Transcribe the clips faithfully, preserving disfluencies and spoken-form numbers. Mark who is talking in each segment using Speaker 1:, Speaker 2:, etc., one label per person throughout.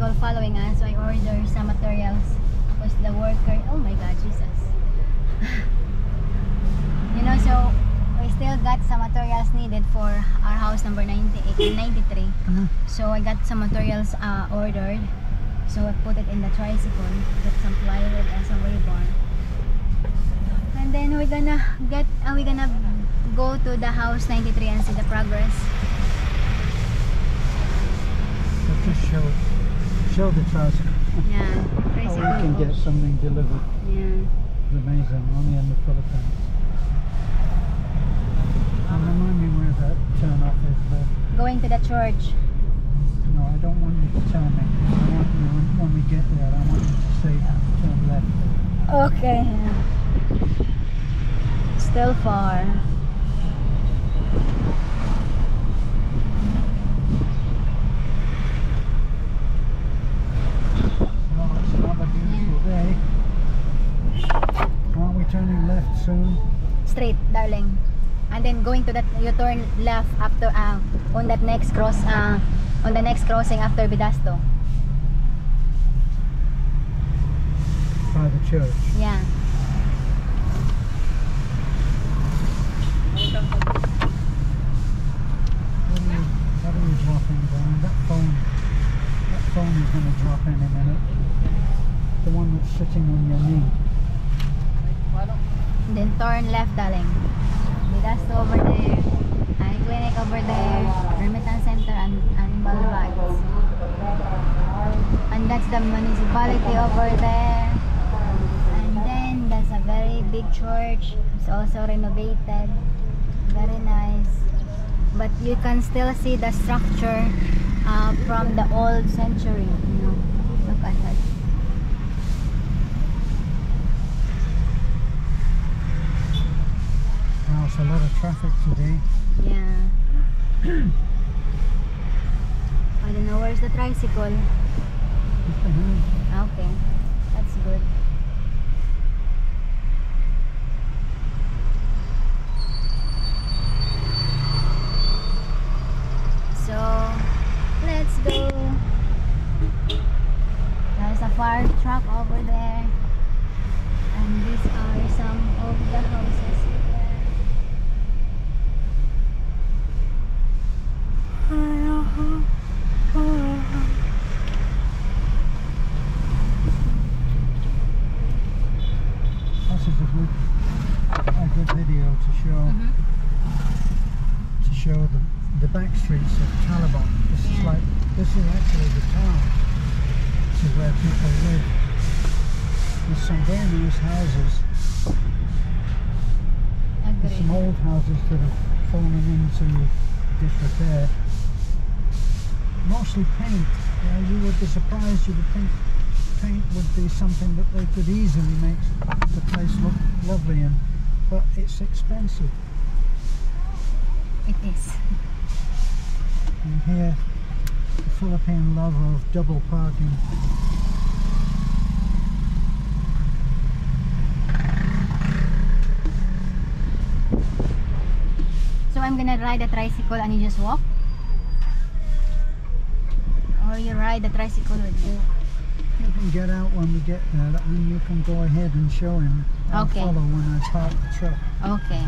Speaker 1: tricycle following us, so I ordered some materials because the worker, oh my god, Jesus. You know, so we still got some materials needed for our house number ninety-eight, ninety-three.
Speaker 2: Uh-huh.
Speaker 1: So I got some materials uh, ordered. So I put it in the tricycle, got some plywood and some rebar. And then we're gonna get, uh, we're gonna go to the house ninety-three and see the progress.
Speaker 2: So just show, show the tricycle.
Speaker 1: Yeah,
Speaker 2: How
Speaker 1: tricycle.
Speaker 2: we can get something delivered.
Speaker 1: Yeah.
Speaker 2: It's amazing, only in the Philippines. And remind me where that turn off is there.
Speaker 1: Going to the church.
Speaker 2: No, I don't want you to tell me. I want you, when, when we get there, I want you to say turn left.
Speaker 1: Okay. Still far.
Speaker 2: Oh, it's another beautiful day. Aren't we turning left soon?
Speaker 1: Straight, darling. And then going to that, you turn left after uh, on that next cross, uh, on the next crossing after Vidasto.
Speaker 2: By the church.
Speaker 1: Yeah.
Speaker 2: What are you, what are you dropping down? That phone, that phone is going to drop any minute. The one that's sitting on your knee.
Speaker 1: And then turn left, darling. Vidasto over there. Eye clinic over there. Remittance center and, and Balbags. And that's the municipality over there. And then that's a very big church. It's also renovated. Very nice. But you can still see the structure uh, from the old century. You know, look at that.
Speaker 2: Wow, it's a lot of traffic today.
Speaker 1: Yeah. I don't know where's the tricycle.
Speaker 2: Just behind.
Speaker 1: Okay, that's good. So, let's go. There's a fire truck over there. And these are some of the houses here.
Speaker 2: This is a good, a good video to show,
Speaker 1: Mm-hmm.
Speaker 2: to show the the back streets of Taliban. This is
Speaker 1: Yeah.
Speaker 2: like, this is actually the town. This is where people live. There's some very nice houses. There's some
Speaker 1: Agree.
Speaker 2: old houses that have fallen into disrepair. Mostly paint. Yeah, you would be surprised. You would think paint would be something that they could easily make the place look lovely in, but it's expensive.
Speaker 1: It is.
Speaker 2: And here, the Philippine love of double parking.
Speaker 1: So I'm gonna ride a tricycle and you just walk? Or you ride the tricycle with you?
Speaker 2: You can get out when we get there, and you can go ahead and show him. I'll
Speaker 1: Okay.
Speaker 2: follow when I park the truck.
Speaker 1: Okay.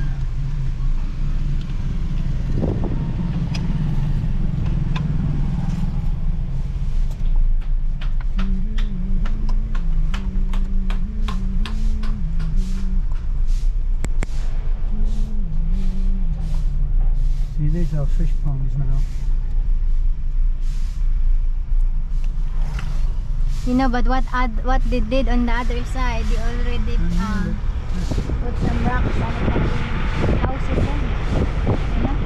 Speaker 2: See, these are fish ponds now.
Speaker 1: You know, but what ad, what they did on the other side, they already
Speaker 2: I
Speaker 1: uh,
Speaker 2: know that-
Speaker 1: put some rocks and it houses in. You know?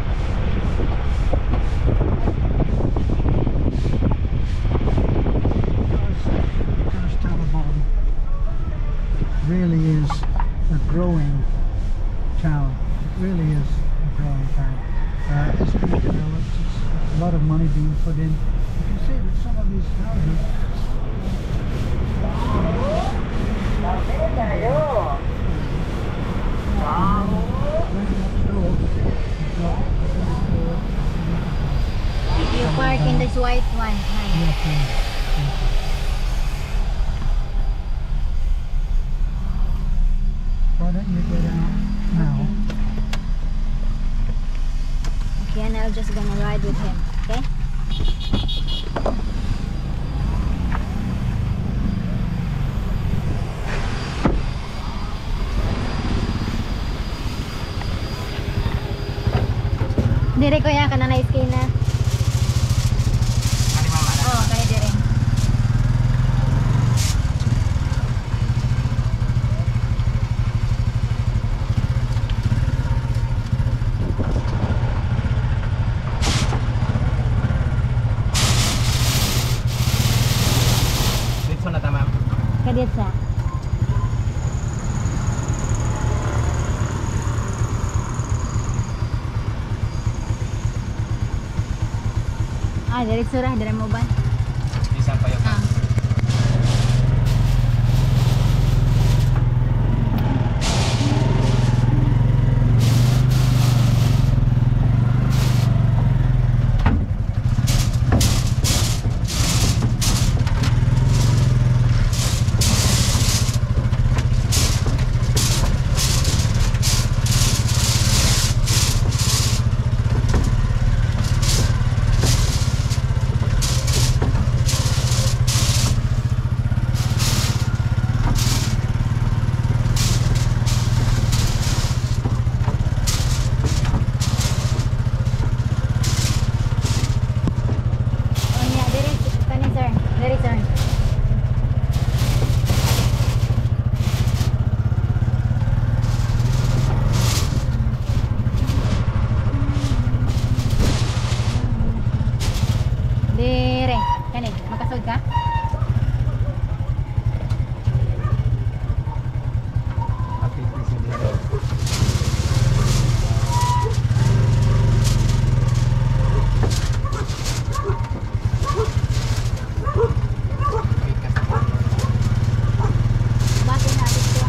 Speaker 2: Gosh, Taliban really is a growing town. It really is a growing town. Uh, it's being developed. It's a lot of money being put in. You can see that some of these houses.
Speaker 1: You park in this white one. Right?
Speaker 2: Yes, yes.
Speaker 1: just gonna ride with him, okay? Dire ko ya ka na na-skin na. Oo, kaya dire.
Speaker 3: Dito na ta, ma'am.
Speaker 1: Kadit sa. Ah, diretso ra, dire mo ba?
Speaker 3: Isang pa yun.
Speaker 1: Ah. Oh, yeah, dire kani sir. Dire sir. Dire. Kani, makasod ka?
Speaker 3: Okay, please, hindi.
Speaker 1: Bakit natin to?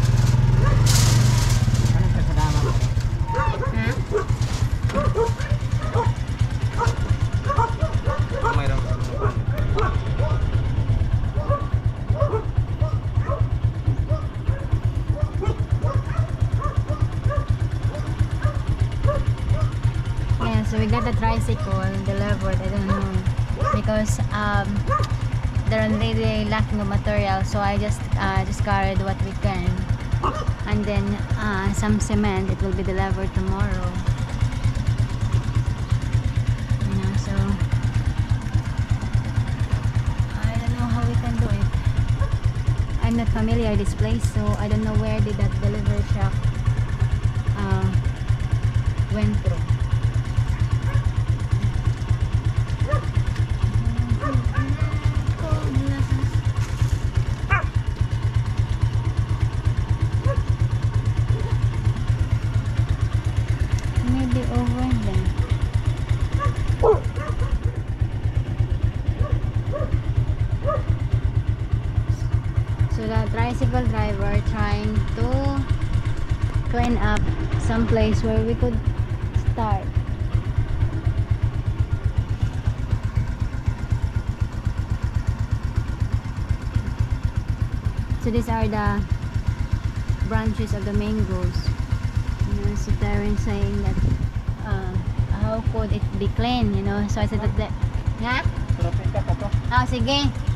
Speaker 3: Anong kasama mo?
Speaker 1: Ha?
Speaker 3: Kung mayroong susukan.
Speaker 1: Yeah, so we got the tricycle delivered. I don't know because um they're really lacking of material, so I just uh, just carried what we can, and then uh, some cement. It will be delivered tomorrow. You know, so I don't know how we can do it. I'm not familiar with this place, so I don't know where did that delivery truck uh, went through. Maybe over there. So the tricycle driver trying to clean up some place where we could start. So these are the branches of the mangoes. You know, so Darren saying that uh, how could it be clean, you know? So I said that, the, nga?
Speaker 3: Tropika ka to.
Speaker 1: Ah, sige.